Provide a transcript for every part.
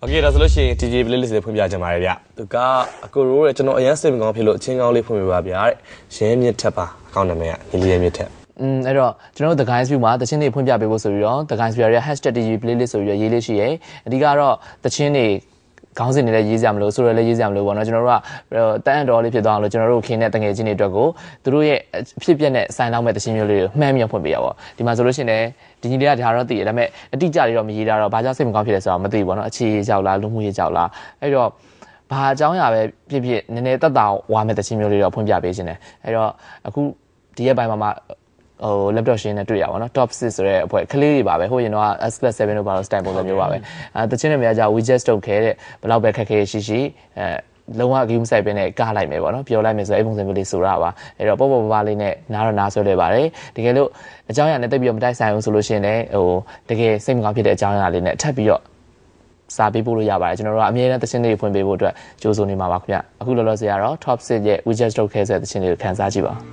Okay ဒါဆိုလို့ရှိရင် TJ playlist လေးဖွင့်ပြချင်ပါတယ်ဗျသူကအကိုရိုးတဲ့ကျွန်တော်အရင်စိတ်မကောင်းဖြစ်လို့အချင်းကောင်းလေးဖွင့်ပြပါဗျာတဲ့ရဲမြင့်ထက်ပါအကောင့်နာမည်ကညီလေးရဲမြင့်ထက်အဲ့တော့ကျွန်တော်တို့ The Guys View မှာတချင်းတွေဖွင့်ပြပေးဖို့ဆိုပြီးတော့ The Guys View ရဲ့ #TG playlist ဆိုပြီးတော့ရေးလေးရှိရယ်အဓိကတော့တချင်းတွေခေါင်းစဉ်တွေလည်းရေးကြမလို့ဆိုရလည်းရေးကြမလို့ပေါ့နော်ကျွန်တော်တို့ကတန်းတော်လေးဖြစ်သွားအောင်လို့ကျွန်တော်တို့ခင်းတဲ့တငယ်ချင်းတွေအတွက်ကိုသူတို့ရဲ့ဖြစ်ပျက်တဲ့ဆိုင်လောက်မဲ့တချင်းမျိုးလေးကိုမှန်းပြီးဖွင့်ပေးရပါဒီမှာဆိုလို့ရှိရင်လည်းဒီညီလေးကဒါတော့သိတယ်ဒါပေမဲ့အတိအကျတွေတော့မရေးတာတော့ဘာကြောင့်စိတ်မကောင်းဖြစ်လဲဆိုတော့မသိဘူးပေါ့နော်အခြေရေးကြောက်လားလူမှုရေးကြောက်လားအဲ့တော့ဘာအကြောင်းအရာပဲဖြစ်ဖြစ်နည်းနည်းတက်တာဝါမဲ့တချင်းမျိုးလေးတော့ဖွင့်ပြပေးခြင်းတယ်အဲ့တော့အခုဒီရက်ပိုင်းမှာlaptop ရှင်းနဲ့တွေ့ရပါတော့ top 6ဆိုတဲ့အဖွဲ့ကလေးတွေပါပဲဟိုရင်တော့ S+7 လို့ပါတော့ style ပုံစံမျိုးပါပဲတချင်းတွေများကြ we just don't care တဲ့ဘယ်တော့ပဲခက်ခဲရှိလုံးဝ game site ပဲနဲ့ကလိုက်မယ်ပေါ့နော်ပြောလိုက်မယ်ဆိုအဲ့ပုံစံမျိုးလေးဆိုတာပါအဲ့တော့ပေါ့ပါလေးနဲ့နားတော့နားဆွဲလဲပါတယ်တကယ်လို့အကြောင်းအရာနဲ့တက်ပြီးတော့မတိုက်ဆိုင်အောင်ဆိုလို့ရှိရင်လည်းတကယ်စိတ်မကောင်းဖြစ်တဲ့အကြောင်းအရာလေးနဲ့ထပ်ပြီးတော့စာပေးပို့လို့ရပါတယ်ကျွန်တော်တို့ကအမြဲတမ်းတချင်းတွေဖွင့်ပေးဖို့အတွက်ကြိုးစိုးနေမှာပါခင်ဗျအခုလောလောဆယ်ကတော့ top 6ရဲ့ we just don't care ဆိုတဲ့တချင်းတွေကိုခန်းစားကြည့်ပါ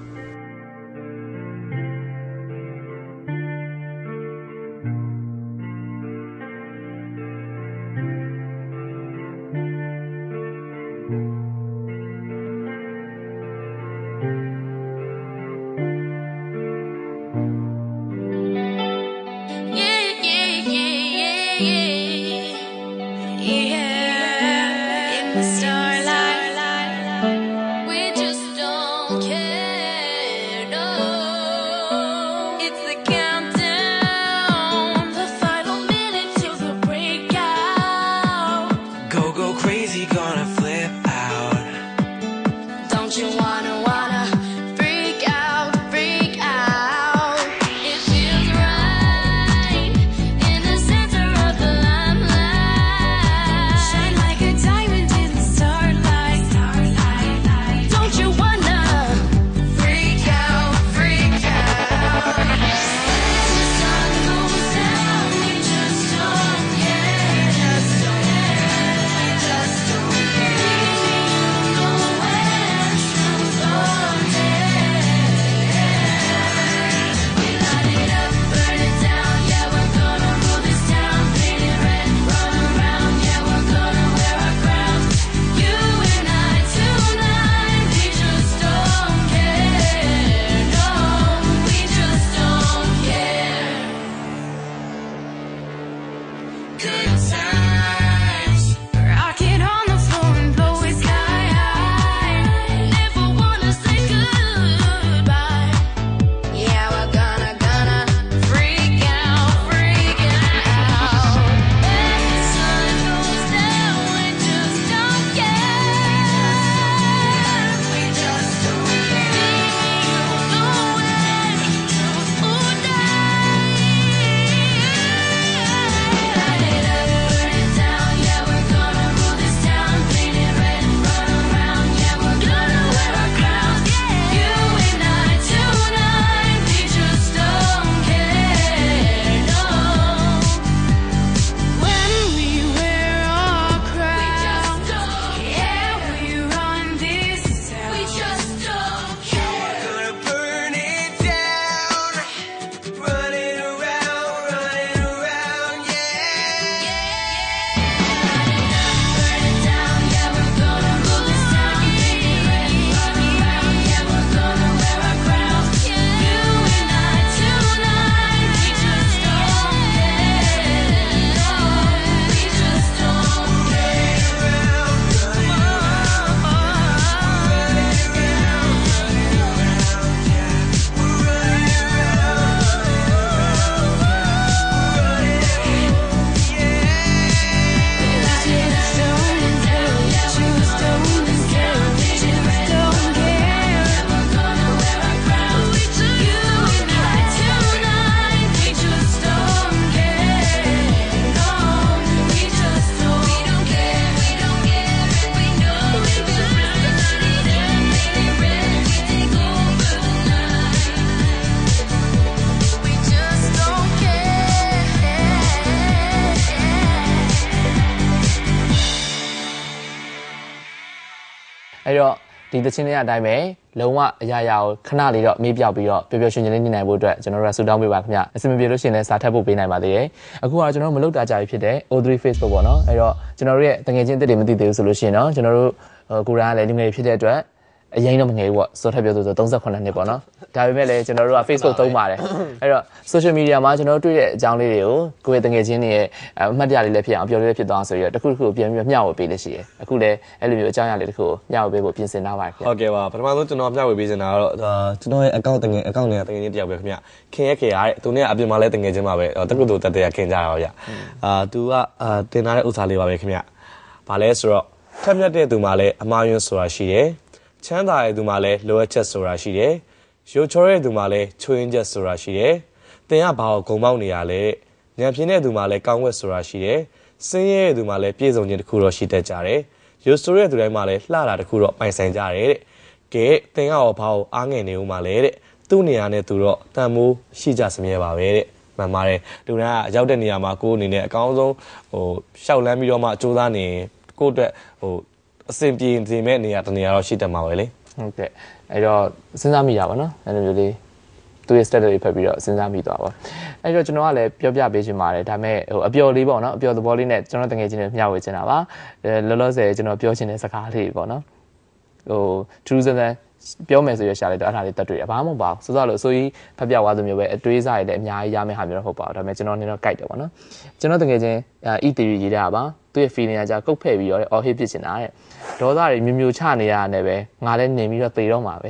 အဲ့တော့ဒီသချင်းလေးအတိုင်းပဲလုံးဝအရာရာကိုခဏလေးတော့မေးပြောက်ပြီးတော့ပျော်ပျော်ရွှင်ရွှင်လေးနေနိုင်ဖို့အတွက်ကျွန်တော်တို့ကဆူတောင်းပေးပါခင်ဗျအဆင်မပြေလို့ရှိရင်လည်းစာထပ်ဖို့ပေးနိုင်ပါသေးတယ်အခုကတော့ကျွန်တော်တို့မလုပ်တာကြာပြီဖြစ်တဲ့ O3 Facebook ပေါ့နော်အဲ့တော့ကျွန်တော်တို့ရဲ့တငယ်ချင်းတက်တွေမသိသေးဘူးဆိုလို့ရှိရင်တော့ကျွန်တော်တို့ကိုရန်ကလည်းလူငယ်ဖြစ်တဲ့အတွက်အရင်တော့မငယ်ဘူးပေါ့စောထပ်ပြောဆို38နှစ်ပေါ့နော်ဒါပေမဲ့လည်းကျွန်တော်တို့က Facebook သုံးပါတယ်အဲ့တော့ social media မှာကျွန်တော်တို့တွေ့တဲ့အကြောင်းလေးတွေကိုကိုယ့်ရဲ့တငယ်ချင်းတွေရဲ့အမှတ်တရလေးလည်းဖြစ်အောင်အပျော်လေးလည်းဖြစ်သွားဆိုပြီးတော့တစ်ခုတစ်ခုပြန်ပြီးမျှဝေပေးလို့ရှိတယ်အခုလည်းအဲ့လိုမျိုးအကြောင်းအရာလေးတစ်ခုကိုမျှဝေပေးဖို့ပြင်ဆင်ထားပါတယ်ခင်ဗျဟုတ်ကဲ့ပါပထမဆုံးကျွန်တော်မျှဝေပေးချင်တာကတော့ကျွန်တော်ရဲ့ account တငယ်နဲ့တငယ်ချင်းတယောက်ပဲခင်ဗျခင်ရဲ့ရတဲ့သူနဲ့အပြင်မှာလည်းတငယ်ချင်းပါပဲတက္ကသိုလ်တက်တဲ့ခင်ကြရောဗျသူကတင်ထားတဲ့ဥစ္စာလေးပါပဲခင်ဗျဘာလဲဆိုတော့ထက်မြက်တဲ့သူမှလည်းအမှားယွင်းဆိုတာရှိတယ်ချမ်းသာတဲ့သူမှလည်းလိုအပ်ချက်ဆိုတာရှိတယ်ရုပ်ချောတဲ့သူမှလည်းချွေးရင်းချက်ဆိုတာရှိတယ်တင်ကဘာကိုဂုံပေါက်နေရလဲဉာဏ်ဖြင်းတဲ့သူမှလည်းကောင်းဝက်ဆိုတာရှိတယ်စင်းရဲတဲ့သူမှလည်းပြည့်စုံခြင်းတစ်ခုတော့ရှိတတ်ကြတယ်ရုပ်ဆိုးတဲ့သူတိုင်းမှလည်းလှတာတစ်ခုတော့ပိုင်ဆိုင်ကြတယ်တဲ့ကဲတင်ကရောဘာကိုအားငယ်နေဦးမှလဲတဲ့သူ့နေရာနဲ့သူတော့တန်မိုးရှိကြစမြဲပါပဲတဲ့မှန်ပါတယ်လူတိုင်းကရောက်တဲ့နေရာမှာကိုယ်အနေနဲ့အကောင်းဆုံးရှောက်လန်းပြီးတော့မှစူးစမ်းနေကိုယ့်အတွက်အဆင်ပြေစေမဲ့နေရာတနေရာတော့ရှိတတ်မှာပဲလေဟုတ်ကဲ့အဲ့တော့စဉ်းစားမိတာပါနော်အဲ့လိုမျိုးလေးသူရဲ့ stat တွေဖတ်ပြီးတော့စဉ်းစားမိသွားပါအဲ့တော့ကျွန်တော်ကလည်းပြောပြပေးချင်ပါတယ်ဒါပေမဲ့အပျော်လေးပေါ့နော်အပျော်သဘောလေးနဲ့ကျွန်တော်တကယ်ချင်းမျှဝေချင်တာပါလောလောဆယ်ကျွန်တော်ပြောချင်တဲ့စကားလေးပေါ့နော်ထူးဆန်းဆန်းပြောမယ်ဆိုရရှာလိုက်တော့အဲ့ဒါလေးတက်တွေ့တယ်ဘာမှမဟုတ်ပါဘူးစိုးစိုးလို့ဆိုကြီးဖတ်ပြသွားသလိုမျိုးပဲအတွေးစားရည်လည်းအများကြီးရမယ့်ဟာမျိုးတော့ဟုတ်ပါဘူးဒါပေမဲ့ကျွန်တော်နေတော့ guide တယ်ပေါ့နော်ကျွန်တော်တကယ်ချင်းtheory ရေးတာပါသူရဲ့ feeling ကကြာကုတ်ဖဲ့ပြီးတော့ all hit ဖြစ်နေတာတဲ့ဒေါသတွေမျိုးမျိုးချနေရတာနဲ့ပဲငါလည်းနေပြီးတော့သေတော့မှာပဲ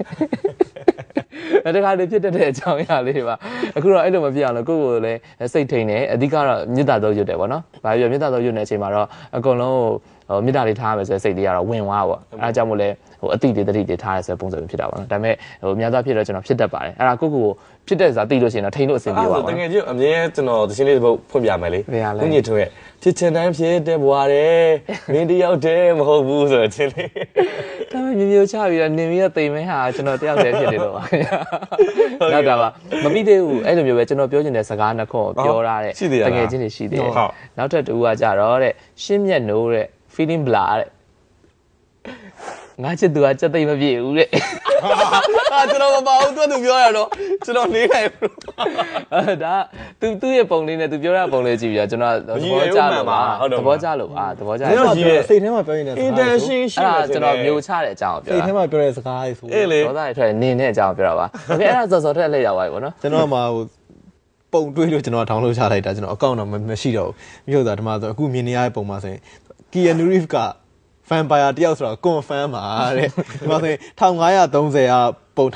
တခါတည်းဖြစ်တဲ့အကြောင်းအရာလေးပါအခုတော့အဲ့လိုမဖြစ်အောင်လို့ကိုယ့်ကိုယ်လည်းစိတ်ထိန်တယ်အဓိကတော့မေတ္တာတော်ရွတ်တယ်ပေါ့နော်ဘာပြောမေတ္တာတော်ရွတ်နေတဲ့အချိန်မှာတော့အကုန်လုံးမေတ္တာလေးထားရမယ်ဆိုတဲ့စိတ်လေးကတော့ဝင်သွားပေါ့အဲဒါကြောင့်မို့လဲအတိတတိတွေထားရဆိုတဲ့ပုံစံမျိုးဖြစ်တာပေါ့နော်ဒါပေမဲ့အများသောဖြစ်တော့ကျွန်တော်ဖြစ်တတ်ပါတယ်အဲ့ဒါကိုဖြစ်တဲ့ဆိုတာသိလို့ရှိရင်တော့ထိန်လို့အဆင်ပြေပါပါတကယ်ကြီးအမြဲကျွန်တော်တချင်းလေးတစ်ပုတ်ဖွင့်ပြမယ်လေခုညစ်ထွဲဖြစ်ချင်တိုင်းဖြစ်တဲ့ဘွားတယ်မင်းတယောက်တည်းမဟုတ်ဘူးဆိုတဲ့ချင်းလေးဒါပေမဲ့မျိုးချပြီးတော့နေပြီးတော့တိမ်မဲဟာကျွန်တော်တယောက်တည်းဖြစ်နေတော့ပါနောက်တာပါမပြီးသေးဘူးအဲ့လိုမျိုးပဲကျွန်တော်ပြောချင်တဲ့စကားနှစ်ခုပြောရတဲ့တကယ်ချင်းတွေရှိသေးတယ်နောက်ထပ်တူကကြတော့တဲ့ရှင်းမြတ်နိုးတဲ့ feeling blah တဲ့ငါချစ်သူကစက်သိမ့်မပြေဘူးတဲ့ကျွန်တော်မပါဘူးသူပြောရတော့ကျွန်တော်နေနိုင်ဘူးဒါသူ့ရဲ့ပုံလေးနဲ့သူပြောရပုံလေးကြည့်ပြီးတော့ကျွန်တော်သဘောကျလို့ပါသဘောကျလို့သဘောကျတယ်စိတ်ထဲမှာပြောနေတဲ့စကား intention ရှိတယ်ကျွန်တော်မျိုးချတဲ့အကြောင်းပြောစိတ်ထဲမှာပြောတဲ့စကားလေးဆိုအေးလေဒေါသတွေထွက်နေတဲ့အကြောင်းပြောတာပါโอเคအဲ့ဒါစောထက်လက်ရောက်သွားပြီပေါ့နော်ကျွန်တော်မှပုံတွေးလို့ကျွန်တော် download ချလိုက်တာကျွန်တော် account တော့မရှိတော့ဘူးမြို့သားဒီမှာဆိုအခုမြင်နေရတဲ့ပုံမှာဆိုရင် Keanu Reeves က vampire တယောက်ဆိုတော့ confirm ပါတဲ့ဒီမှာဆိုရင်1530ကပုံ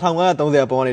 1530ပုံကနေ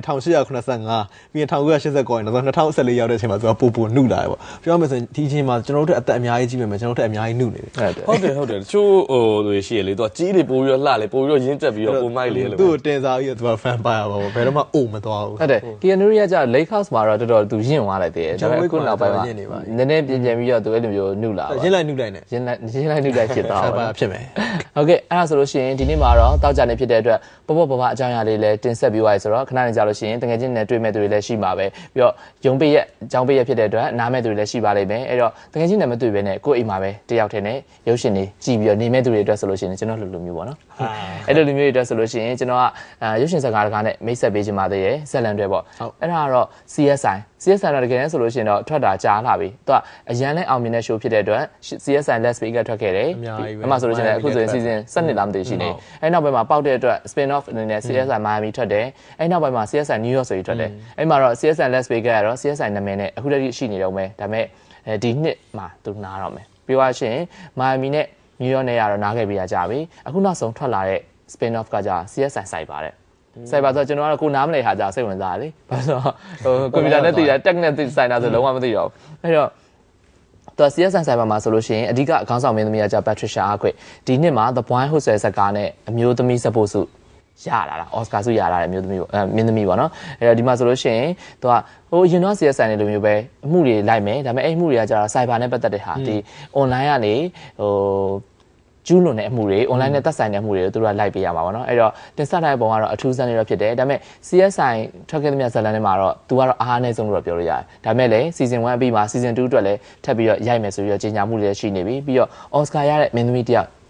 1885ပြီးရင်1989ကိုနောက်2014ရောက်တဲ့အချိန်မှာသူကပိုနုလာတယ်ပေါ့ပြောရမယ်ဆိုရင်ဒီအချိန်မှာကျွန်တော်တို့အသက်အများကြီးကြီးပဲကျွန်တော်တို့အများကြီးနုနေတယ်ဟုတ်တယ်တချို့တွေရှိရလေသူကကြီးတွေပိုပြီးတော့လှလေပိုပြီးတော့ရင်းတက်ပြီးတော့ပိုမိုက်လေလို့သူ့ကိုတင်စားပြီးတော့သူက vampire ပါပေါ့ဘယ်တော့မှအိုမသွားဘူးဟုတ်တယ် Keanu Reeves က Lake House မှာတော့တော်တော်သူရင့်သွားလိုက်တယ်ဒါပေမဲ့ခုနောက်ပိုင်းမှာနည်းနည်းပြင်ပြီးတော့သူအဲ့လိုမျိုးနုလာပါရင်းလိုက်နုလိုက်နဲ့ရင်းလိုက်နုလိုက်ဖြစ်သွားပါဖြစ်မယ်ဟုတ်ကဲ့အဲ့ဒါဆိုလို့ရှိရင်ဒီနေ့မှာတော့တောက်ကြနေဖြစ်တဲ့အတွက်ပေါ့အကြောင်းအရာလေးလည်းတင်ဆက်ပြီးသွားပြီဆိုတော့ခဏနေကြလို့ရှိရင်တကယ်ချင်းနဲ့တွေ့မဲ့သူတွေလည်းရှိမှာပဲပြီးတော့ရုံပေးရက်အကြောင်းပေးရက်ဖြစ်တဲ့အတွက်နားမဲ့သူတွေလည်းရှိပါလိမ့်မယ်အဲ့တော့တကယ်ချင်းနဲ့မတွေ့ဘဲနဲ့ကိုယ့်အိမ်မှာပဲတယောက်တည်းနဲ့ရုပ်ရှင်တွေကြည့်ပြီးတော့နေမဲ့သူတွေအတွက်ဆိုလို့ရှိရင်ကျွန်တော်လိုမျိုးပေါ့နော်အဲ့လိုမျိုးတွေအတွက်ဆိုလို့ရှိရင်ကျွန်တော်ကရုပ်ရှင်စကားတကားနဲ့မိတ်ဆက်ပေးချင်ပါသေးတယ်ဇက်လန်တွေပေါ့အဲ့ဒါကတော့ CSI တော့တကယ်နဲ့ဆိုလို့ရှိရင်တော့ထွက်တာကြားလာပြီသူကအရန်နဲ့အောင်မြင်တဲ့ show ဖြစ်တဲ့အတွက် CSI Las Vegas ထွက်ခဲ့တယ်အမှဆိုလို့ရှိရင်အခုဆိုရင် season 7လားမသိရှိနေအဲ့နောက်ပိုင်းမှာပေါက်တဲ့အတွက် spin off အနေနဲ့ CSI Miami ထွက်တယ်အဲ့နောက်ပိုင်းမှာ CSI New York ဆိုပြီးထွက်တယ်အဲ့မှာတော့ CSI Las Vegas ကတော့ CSI နာမည်နဲ့အခုတည်းရှိနေတော့မယ်ဒါပေမဲ့ဒီနှစ်မှာသူနားတော့မယ်ပြီးသွားရှင် Miami နဲ့ New York နဲ့ကတော့နားခဲ့ပြီးကြပြီအခုနောက်ဆုံးထွက်လာတဲ့ spin off ကကြာ CSI ဆိုင်ပါတယ်ဆိုင်ပါဆိုကျွန်တော်ကတော့ကိုနားမလဲဟာကြာစိတ်ဝင်စားတယ်လေဘာလို့ကွန်ပျူတာနဲ့သိတာ tech နဲ့သိဆိုင်တာဆိုလုံးဝမသိတော့အဲ့တော့သူ CSI ဆိုင်ပါမှာဆိုလို့ရှိရင်အဓိကခေါင်းဆောင်မင်းသမီးကကြာ Patricia Arquette ဒီနှစ်မှာ The Boy Who Sold ဇာတ်ကားနဲ့အမျိုးသမီးစပို့စုရလာတာအော်စကာဆုရလာတဲ့အမျိုးသမီးမင်းသမီးပေါ့နော်အဲ့တော့ဒီမှာဆိုလို့ရှိရင်သူကရင်တော့ CSI နဲ့လိုမျိုးပဲအမှုတွေလိုက်မယ်ဒါပေမဲ့အဲ့အမှုတွေကကြာစိုက်ဘာနဲ့ပတ်သက်တဲ့ဟာဒီ online ကနေကျူးလွန်တဲ့အမှုတွေ online နဲ့သက်ဆိုင်တဲ့အမှုတွေကိုသူတို့ကလိုက်ပေးရမှာပေါ့နော်အဲ့တော့တင်ဆက်တဲ့ပုံကတော့အထူးဆန်းနေတော့ဖြစ်တယ်ဒါပေမဲ့ CSI ထွက်ခဲ့တဲ့မြတ်ဇာတ်လမ်းထဲမှာတော့သူကတော့အားအနည်းဆုံးလို့ပြောလို့ရတယ်ဒါပေမဲ့လည်း season 1အပြီးမှာ season 2အတွက်လည်းထပ်ပြီးတော့ရိုက်မယ်ဆိုပြီးတော့ကြေညာမှုတွေရှိနေပြီပြီးတော့ Oscar ရတဲ့မင်းသမီးတယောက်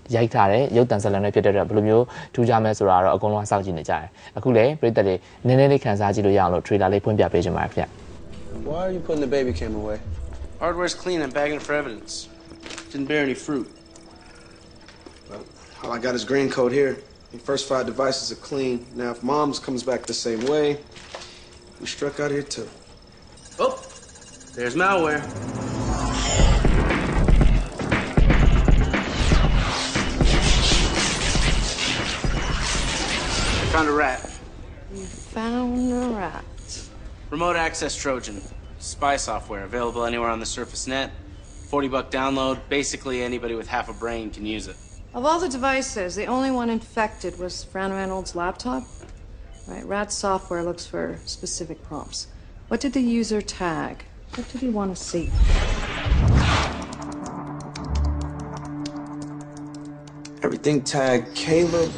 ရိုက်ထားတယ်ရုပ်တံဇာတ်လမ်းတွေဖြစ်တဲ့အတွက်ဘယ်လိုမျိုးထူးခြားမဲဆိုတာတော့အကုန်လုံးစောင့်ကြည့်နေကြတယ်အခုလေပြည်သက်တွေနည်းနည်းလေးခန်းစားကြည့်လို့ရအောင်လို့ trailer လေးဖွင့်ပြပေးချင်ပါတယ်ခင်ဗျ Why are you putting the baby cam away? Hardware's clean. I'm bagging it for evidence. Didn't bear any fruit. Well, all I got is green code here. The first 5 devices are clean. Now, if mom's comes back the same way, we struck out here too. Oh, there's malware. I found a rat. You found a rat. Remote access Trojan. Spy software available anywhere on the Surface Net. $40 download. Basically, anybody with half a brain can use it. Of all the devices, the only one infected was Fran Reynolds' laptop. Right, rat software looks for specific prompts. What did the user tag? What did he want to see? Everything tagged Caleb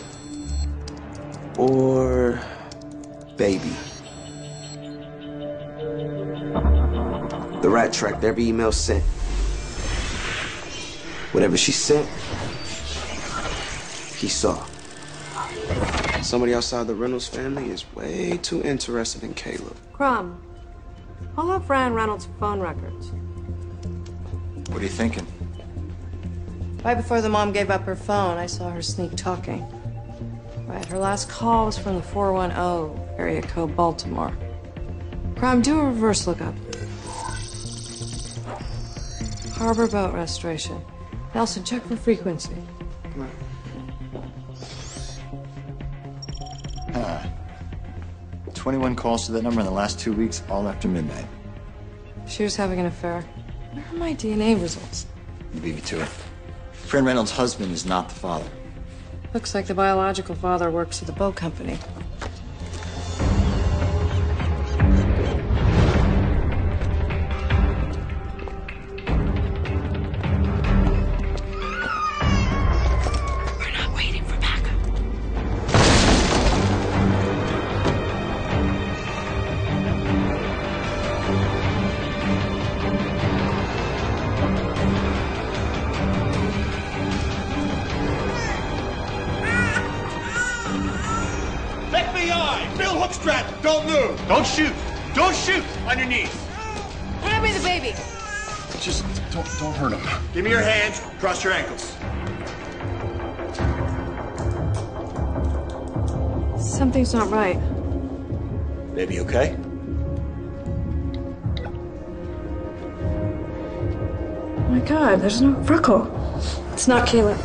or baby. The rat tracked every email sent. Whatever she sent, he saw. Somebody outside the Reynolds family is way too interested in Caleb. Crumb, pull up Fran Reynolds' phone records. What are you thinking? Right before the mom gave up her phone, I saw her sneak talking. Right, her last call was from the 410 area code Baltimore. Crumb, do a reverse lookup. Harbor boat restoration. Nelson, check for frequency. 21 calls to that number in the last 2 weeks, all after midnight. She was having an affair. Where are my DNA results? You beat me to it. Fran Reynolds' husband is not the father. Looks like the biological father works at the boat company. We're not waiting for backup. FBI! Bill Hookstrat! Don't move! Don't shoot! Don't shoot! On your knees! Hand me the baby. Just don't hurt him. Give me your hands. Cross your ankles. Something's not right. Baby, okay? Oh my God, there's no freckle. It's not Caleb.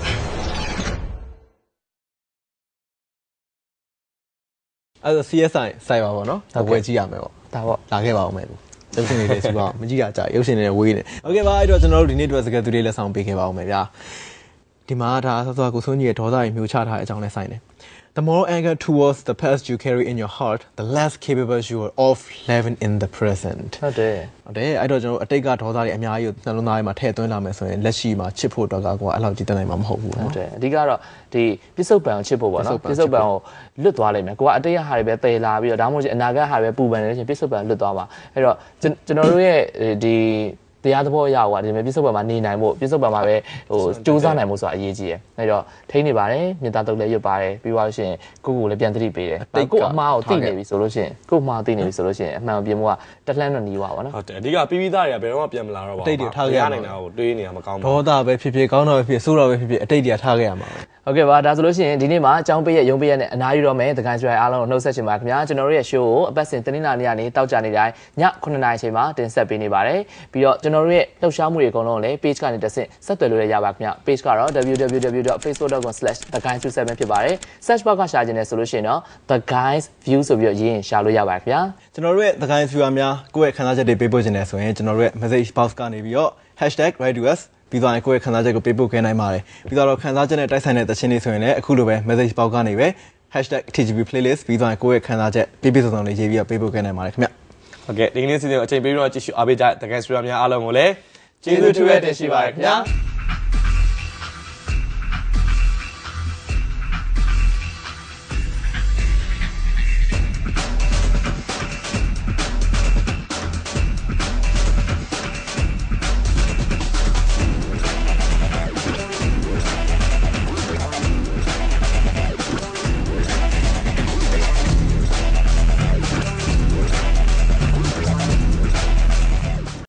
As a CSI စိုက်ပါပေါ့နော်။ဝယ်ကြည့်ရမယ်ပေါ့ဒါပေါ့။လာခဲ့ပါဦးမယ်လို့။ရုပ်ရှင်တွေလည်းစီးပါအောင်မကြည့်ရကြရုပ်ရှင်တွေလည်းဝေးနေ။ Okay ပါအဲ့တော့ကျွန်တော်တို့ဒီနေ့အတွက်စကားသူလေးလက်ဆောင်ပေးခဲ့ပါဦးမယ်ဗျာ။ဒီမှာဒါဆောစောကိုစိုးကြီးရဲ့ဒေါသတွေမျိုးချထားတဲ့အကြောင်းလဲဆိုင်တယ်။ The more anger towards the past you carry in your heart, the less capable you are of living in the present. ဟုတ်တယ်ဟုတ်တယ်အဲ့တော့ကျွန်တော်အတိတ်ကဒေါသတွေအများကြီးကိုနှလုံးသားထဲမှာထည့်သွင်းလာမယ်ဆိုရင်လက်ရှိမှာချစ်ဖို့တော့ကွာအဲ့လောက်ကြီးတက်နိုင်မှာမဟုတ်ဘူးဟုနော်တ်တယ်အဓိကတော့ဒီပြစ္ဆုတ်ပံကိုချစ်ဖို့ပေါ့နော်ပြစ္ဆုတ်ပံကိုလွတ်သွားလိမ့်မယ်ကိုကအတိတ်ဟာတွေပဲပယ်လာပြီးတော့ဒါမှမဟုတ်အနာဂတ်ဟာတွေပဲပူပန်နေလို့ရှိရင်ပြစ္ဆုတ်ပံလွတ်သွားပါအဲ့တော့ကျွန်တော်တို့ရဲ့ဒီတရားသဘောအရဟိုဒီမဲ့ပြစ္ဆုတ်ပံမှာနေနိုင်ဖို့ပြစ္ဆုတ်ပံမှာပဲဟိုစူးစမ်းနိုင်ဖို့ဆိုတာအရေးကြီးတယ်အဲ့တော့ထိန်းနေပါတယ်မြေသားတုပ်လည်းရွတ်ပါတယ်ပြီးသွားလို့ရှိရင်ကိုလည်းပြန်သတိပေးတယ်ကိုအမှားကိုသိနေပြီဆိုလို့ရှိရင်ကိုအမှားသိနေပြီဆိုလို့ရှိရင်အမှန်ပြင်မှုကတက်လှမ်းတော့နီးပါပေါ့နော်ဟုတ်တယ်အဓိကပြီးပြီးသားတွေကဘယ်တော့မှပြန်မလာတော့ပါဘူးနိုင်တာကိုတွေးနေတာမကောင်းပါဘူးဒေါသပဲဖြစ်ဖြစ်ကောင်းတော့ပဲဖြစ်ဆိုးတော့ပဲဖြစ်ဖြစ်အတိတ်တွေကထားခဲ့ရမှာပဲဟုတ်ကဲ့ပါဒါဆိုလို့ရှိရင်ဒီနေ့မှာအကြောင်းပေးရရုံးပေးရနဲ့အနားယူတော့မယ်တကိုင်းဆွဲအားလုံးကိုနှုတ်ဆက်ချင်ပါခင်ဗျာကျွန်တော်တို့ရဲ့ show ကိုအပတ်စဉ်တနင်္လာနေ့ကနေတောက်ကြနေတိုင်းည9:00 နာရီအချိန်မှာတင်ဆက်ပေးနေပါတယ်ပြီးတော့ကျွန်တော်တို့ရဲ့လှုပ်ရှားမှုတွေအကုန်လုံးလည်း page ကနေတက်ဆင့်ဆက်သွယ်လို့ရပါခင်ဗျာ page ကတော့ www.facebook.com/theguys27 ဖြစ်ပါတယ် search bar ကရှာခြင်းနဲ့ဆိုလို့ရှိရင်တော့ the guys view ဆိုပြီးတော့ရေးရင်ရှာလို့ရပါခင်ဗျာကျွန်တော်တို့ရဲ့ The Guys Viewer များကိုယ့်ရဲ့ခန်းစားချက်တွေပေးပို့ခြင်းနဲ့ဆိုရင်ကျွန်တော်တို့ရဲ့ message box ကနေပြီးတော့ #RightToUs ပြီးတော့ကိုယ့်ရဲ့ခန်းစားချက်ကိုပေးပို့ခဲ့နိုင်ပါတယ်ပြီးတော့ခန်းစားချက်နဲ့တိုက်ဆိုင်တဲ့သချင်းတွေဆိုရင်လည်းအခုလိုပဲ message box ကနေပဲ #TGB playlist ပြီးတော့ကိုယ့်ရဲ့ခန်းစားချက်ပြည့်ပြည့်စုံစုံလေးရေးပြီးတော့ပေးပို့ခဲ့နိုင်ပါတယ်ခင်ဗျဟုတ်ကဲ့ဒီကနေ့စီစဉ်အချိန်ပေးပြီးတော့ကြည့်ရှုအားပေးကြတဲ့တကယ်စထရီများအားလုံးကိုလည်းကျေးဇူးထူးရတင်ရှိပါတယ်ခင်ဗျာ